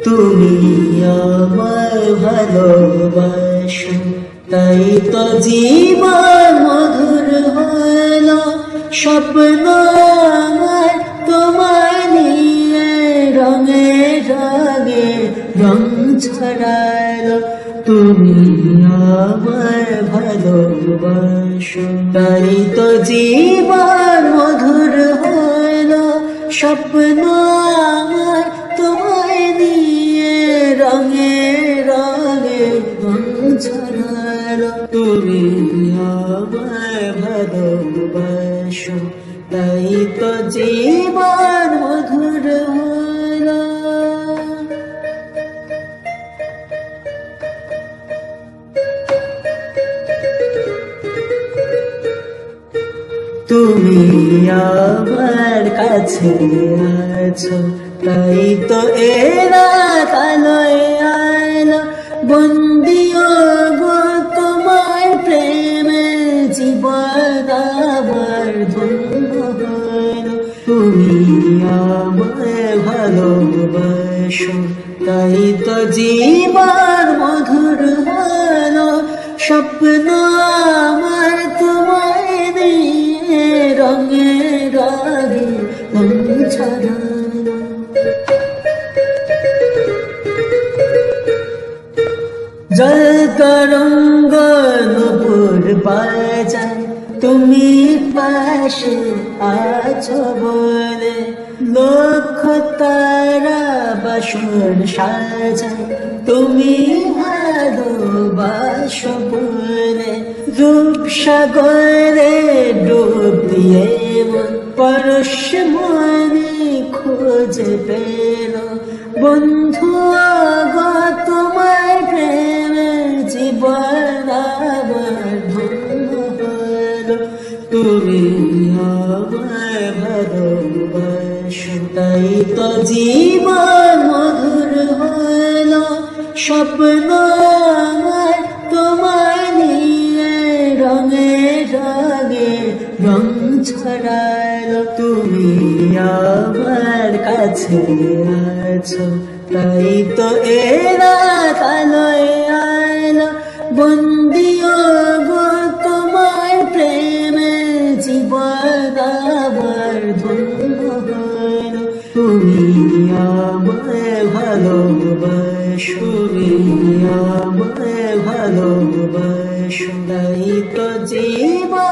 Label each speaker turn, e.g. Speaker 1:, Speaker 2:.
Speaker 1: তুমি আমায় ভালোবাসো, তাই তো জীবন মধুর হলো। স্বপ্ন আমার তোমায় নিয়ে রঙে রঙে রং ছড়ালো। তুমি আমায় ভালোবাসো, তাই তো জীবন মধুর হলো। স্বপ্ন আমার তোমায় নিয়ে রঙে রঙে রং ছড়ালো। তুমি আমায় ভালোবাসো, তাই তো জীবন মধুর হলো। তুমি আমার কাছে আছো, তাই তো এরা কালোয় আলো। বন্দিও গো তোমার প্রেমে, জীবন আমার ধন্য হলো। তুমি আমায় ভালোবাসো, তাই তো জীবন মধুর হলো। স্বপ্ন আমার তোমায় নিয়ে রঙে রঙে রং ছড়ালো। জল তরঙ্গ নূপুর বাজায়, তুমি পাশে আছো বলে। লক্ষ তারা বাসর সাজায়, তুমি ভালোবাসো বলে। রূপ সাগরে ডুব দিয়ে মন পরশমণি খুঁজে পেল। বন্ধু গো তোমার প্রেমে, জীবন আমার ধন্য হলো। তুমি আমায় ভালোবাসো, তাই তো জীবন মধুর হলো। স্বপ্ন আমার তোমায় নিয়ে রঙে রঙে রং ছড়ালো। তুমি আমার কাছে আছো, তাই তো এরা কালোয় আলো। বন্দিও গো তোমার প্রেমে, জীবন আমার ধন্য হলো। তুমি আমায় ভালোবাসো, তুমি আমায় ভালোবাসো, তাই তো জীবন